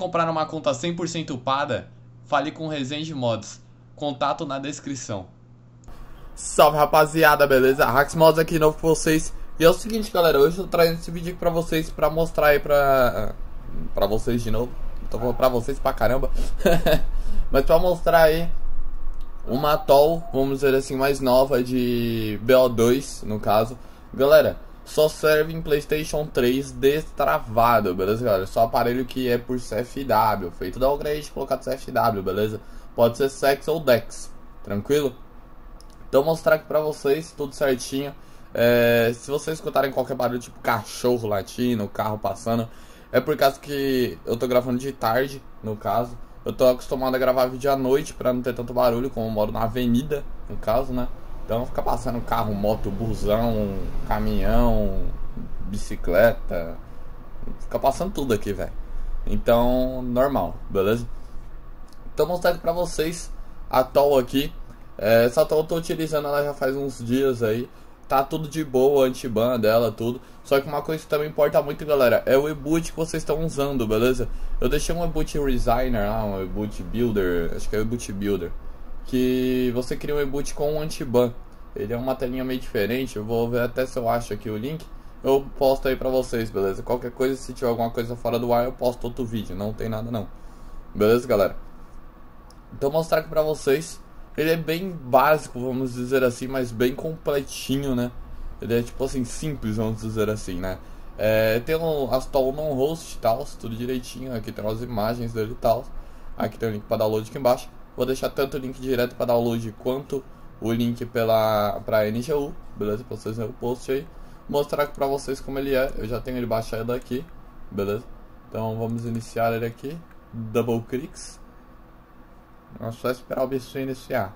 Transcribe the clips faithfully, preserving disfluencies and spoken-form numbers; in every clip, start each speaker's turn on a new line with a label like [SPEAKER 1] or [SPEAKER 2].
[SPEAKER 1] comprar uma conta cem por cento upada, fale com Resende Mods. Contato na descrição.
[SPEAKER 2] Salve rapaziada, beleza? Hax Mods aqui de novo com vocês. E é o seguinte, galera, hoje eu tô trazendo esse vídeo aqui pra vocês, pra mostrar aí pra... Pra vocês de novo. Tô falando pra vocês pra caramba. Mas pra mostrar aí uma atoll, vamos dizer assim, mais nova de B O dois, no caso. Galera, só serve em PlayStation três destravado, beleza, galera? Só aparelho que é por C F W, feito downgrade, colocado C F W, beleza? Pode ser Sex ou Dex, tranquilo? Então mostrar aqui pra vocês, tudo certinho. É, se vocês escutarem qualquer barulho, tipo cachorro latindo, carro passando, é por causa que eu tô gravando de tarde, no caso. Eu tô acostumado a gravar vídeo à noite pra não ter tanto barulho, como eu moro na avenida, no caso, né? Então fica passando carro, moto, busão, caminhão, bicicleta, fica passando tudo aqui, velho. Então, normal, beleza? Então mostrar aqui pra vocês a atoll aqui. É, essa atoll eu tô utilizando ela já faz uns dias aí. Tá tudo de boa, anti-ban dela, tudo. Só que uma coisa que também importa muito, galera, é o e-boot que vocês estão usando, beleza? Eu deixei um e-boot designer lá, um e-boot builder, acho que é o e-boot builder, que você cria um e-boot com um anti-ban. Ele é uma telinha meio diferente, eu vou ver até se eu acho aqui o link. Eu posto aí pra vocês, beleza? Qualquer coisa, se tiver alguma coisa fora do ar, eu posto outro vídeo, não tem nada não. Beleza, galera? Então vou mostrar aqui pra vocês. Ele é bem básico, vamos dizer assim, mas bem completinho, né? Ele é tipo assim, simples, vamos dizer assim, né? É, tem um, as toll non-host e tal, tudo direitinho. Aqui tem as imagens dele e tal. Aqui tem o link para download aqui embaixo. Vou deixar tanto o link direto para download quanto o link pela, pra N G U, beleza? Pra vocês verem o post aí. Mostrar aqui pra vocês como ele é. Eu já tenho ele baixado aqui, beleza? Então vamos iniciar ele aqui. Double clicks. É só esperar o bicho iniciar.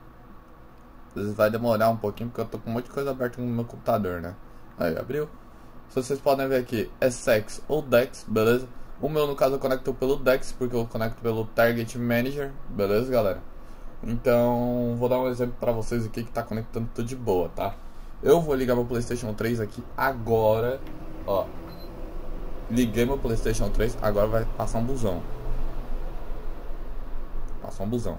[SPEAKER 2] Às vezes vai demorar um pouquinho porque eu tô com um monte de coisa aberta no meu computador, né? Aí, abriu. Se vocês podem ver aqui, é Sex ou Dex, beleza? O meu, no caso, eu conecto pelo Dex, porque eu conecto pelo Target Manager, beleza, galera? Então, vou dar um exemplo pra vocês aqui que tá conectando tudo de boa, tá? Eu vou ligar meu PlayStation três aqui agora, ó. Liguei meu PlayStation três, agora vai passar um busão. Passou um busão.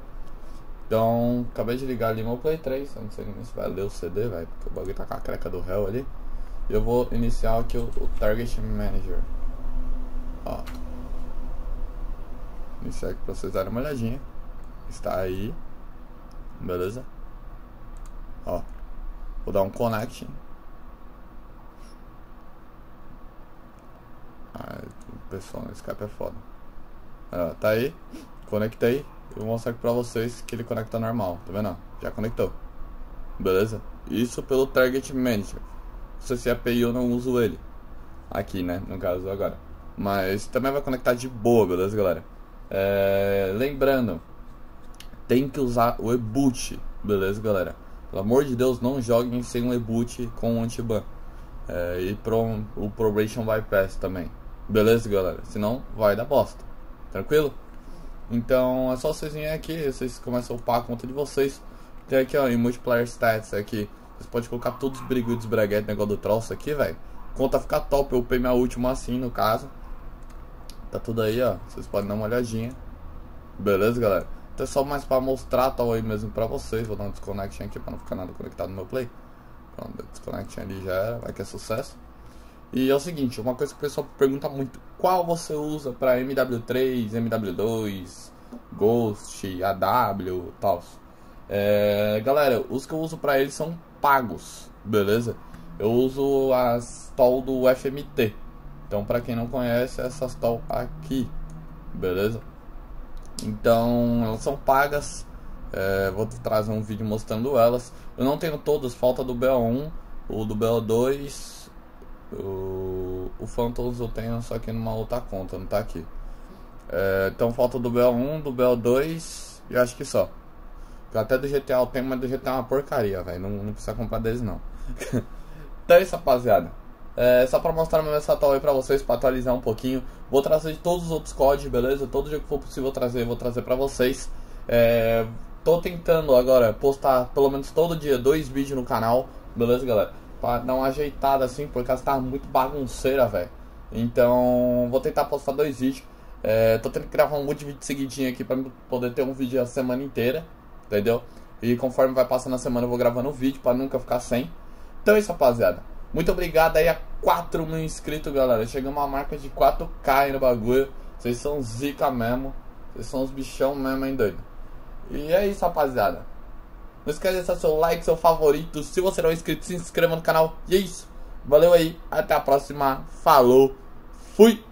[SPEAKER 2] Então, acabei de ligar ali meu Play três. Eu não sei nem se vai ler o C D, velho, porque o bagulho tá com a creca do réu ali. E eu vou iniciar aqui o, o Target Manager. Ó. Iniciar aqui pra vocês darem uma olhadinha. Está aí. Beleza? Ó. Vou dar um connect. Ah, o pessoal no Skype é foda. Ó, tá aí. Conectei, eu vou mostrar aqui pra vocês que ele conecta normal, tá vendo? Já conectou, beleza? Isso pelo Target Manager. Se você é A P I eu não uso ele aqui, né, no caso agora. Mas também vai conectar de boa, beleza, galera? É... Lembrando, tem que usar o e-boot, beleza, galera? Pelo amor de Deus, não joguem sem um e-boot com anti-ban. É... E pro... o Probation Bypass também, beleza, galera? Senão vai dar bosta, tranquilo? Então é só vocês virem aqui, vocês começam a upar a conta de vocês. Tem aqui, ó, em Multiplayer Stats aqui. Vocês podem colocar todos os brigudos, braguetes, negócio do troço aqui, velho. Conta fica top, eu upei minha última assim, no caso. Tá tudo aí, ó, vocês podem dar uma olhadinha. Beleza, galera? Então é só mais pra mostrar tal aí mesmo pra vocês. Vou dar um desconnection aqui pra não ficar nada conectado no meu play. Pronto, desconnection ali já era, vai que é sucesso. E é o seguinte, uma coisa que o pessoal pergunta muito: qual você usa para M W três, M W dois, Ghost, A W, tal? É, galera, os que eu uso para eles são pagos, beleza? Eu uso as toll do F M T. Então, para quem não conhece, essas toll aqui, beleza? Então, elas são pagas. É, vou trazer um vídeo mostrando elas. Eu não tenho todas, falta do B O um, o do B O dois. O, o Phantoms eu tenho só que numa outra conta, não tá aqui. É, então falta do B O um, do B O dois e acho que só. Até do G T A eu tenho, mas do G T A é uma porcaria, velho. Não, não precisa comprar deles não. Então é isso, rapaziada. É, só pra mostrar mesmo essa atoll aí pra vocês, pra atualizar um pouquinho. Vou trazer de todos os outros códigos, beleza? Todo dia que for possível trazer, vou trazer pra vocês. É, tô tentando agora postar pelo menos todo dia dois vídeos no canal, beleza, galera? Pra dar uma ajeitada assim, porque ela tá muito bagunceira, velho. Então, vou tentar postar dois vídeos. É, tô tendo que gravar um monte de vídeo seguidinho aqui pra poder ter um vídeo a semana inteira, entendeu? E conforme vai passando a semana eu vou gravando um vídeo pra nunca ficar sem. Então é isso, rapaziada. Muito obrigado aí a quatro mil inscritos, galera. Chegamos a marca de quatro K aí no bagulho. Vocês são zica mesmo. Vocês são os bichão mesmo, hein, doido. E é isso, rapaziada. Não esquece de deixar seu like, seu favorito. Se você não é inscrito, se inscreva no canal. E é isso. Valeu aí. Até a próxima. Falou. Fui.